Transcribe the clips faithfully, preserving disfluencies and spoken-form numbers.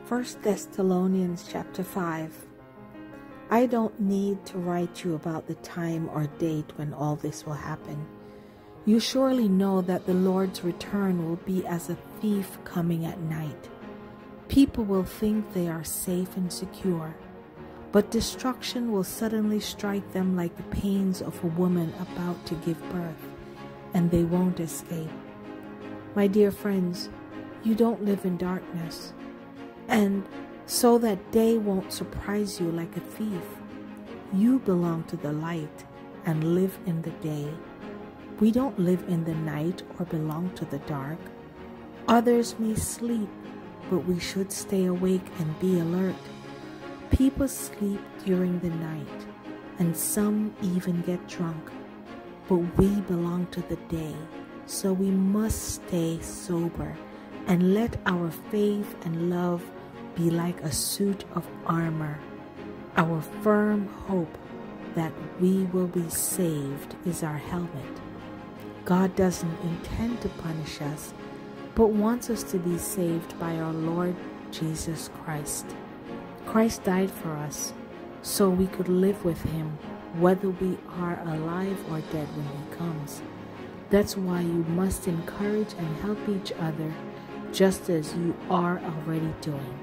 First Thessalonians chapter five. I don't need to write you about the time or date when all this will happen. You surely know that the Lord's return will be as a thief coming at night. People will think they are safe and secure, but destruction will suddenly strike them like the pains of a woman about to give birth, and they won't escape. My dear friends, you don't live in darkness, and so that day won't surprise you like a thief. You belong to the light and live in the day. We don't live in the night or belong to the dark. Others may sleep, but we should stay awake and be alert. People sleep during the night, and some even get drunk, but we belong to the day, so we must stay sober and let our faith and love be like a suit of armor. Our firm hope that we will be saved is our helmet. God doesn't intend to punish us, but wants us to be saved by our Lord Jesus Christ. Christ died for us, so we could live with him, whether we are alive or dead when he comes. That's why you must encourage and help each other, just as you are already doing.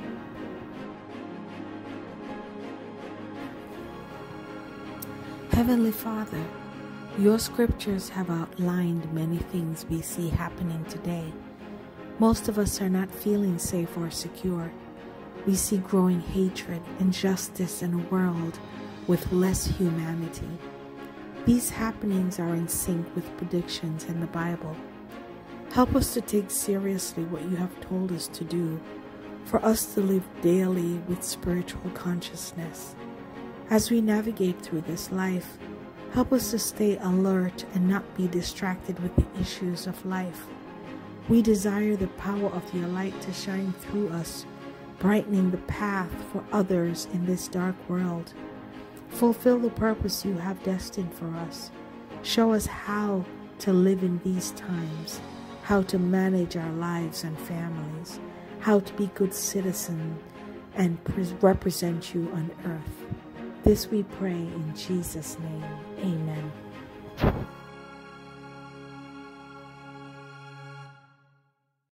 Heavenly Father, your scriptures have outlined many things we see happening today. Most of us are not feeling safe or secure. We see growing hatred, injustice, and a world with less humanity. These happenings are in sync with predictions in the Bible. Help us to take seriously what you have told us to do, for us to live daily with spiritual consciousness. As we navigate through this life, help us to stay alert and not be distracted with the issues of life. We desire the power of your light to shine through us, brightening the path for others in this dark world. Fulfill the purpose you have destined for us. Show us how to live in these times, how to manage our lives and families, how to be good citizens and represent you on earth. This we pray in Jesus' name. Amen.